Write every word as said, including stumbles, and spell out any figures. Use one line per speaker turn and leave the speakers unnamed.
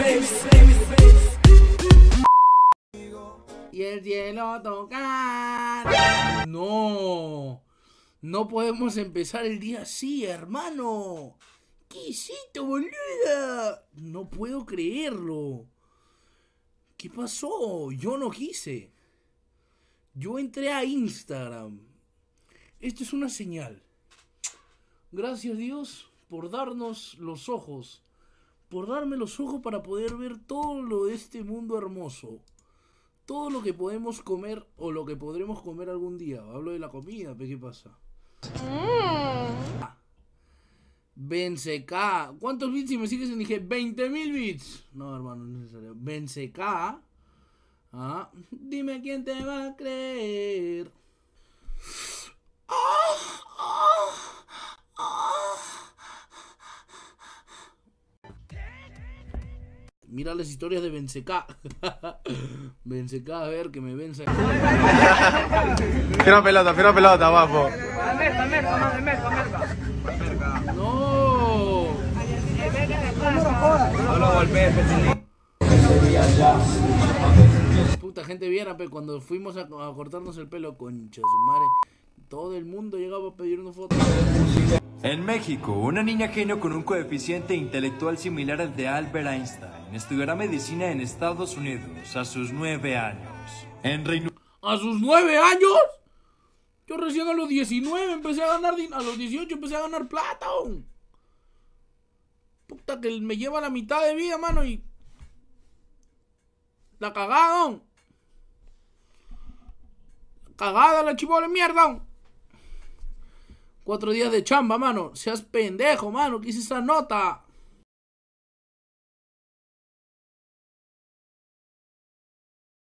Y el cielo tocar. No, no podemos empezar el día así, hermano. ¿Qué hiciste, boluda? No puedo creerlo. ¿Qué pasó? Yo no quise. Yo entré a Instagram. Esto es una señal. Gracias, Dios, por darnos los ojos. Por darme los ojos para poder ver todo lo de este mundo hermoso. Todo lo que podemos comer o lo que podremos comer algún día. Hablo de la comida, ¿pero qué pasa? Mm. Ah. Benzeca. ¿Cuántos bits si me sigues? Y dije veinte mil bits. No, hermano, no es necesario. Benzeca. Ah. Dime quién te va a creer. Ah, ah, ah. Mira las historias de Benzeca. Benzeca, a ver, que me vence.
Fira pelota, fira pelota, guapo.
No.
No lo golpees,
Puta, gente viera, pero cuando fuimos a, a cortarnos el pelo, concha su madre, todo el mundo llegaba a pedirnos fotos.
En México, una niña genio con un coeficiente intelectual similar al de Albert Einstein estudiará medicina en Estados Unidos a sus nueve años. En Reino
¿A sus nueve años? Yo recién a los diecinueve empecé a ganar, a los dieciocho empecé a ganar plata. Oh. Puta, que me lleva la mitad de vida, mano, y la cagada. Oh. Cagada la chivola de mierda. Oh. Cuatro días de chamba, mano. Seas pendejo, mano. ¿Qué hice esa nota?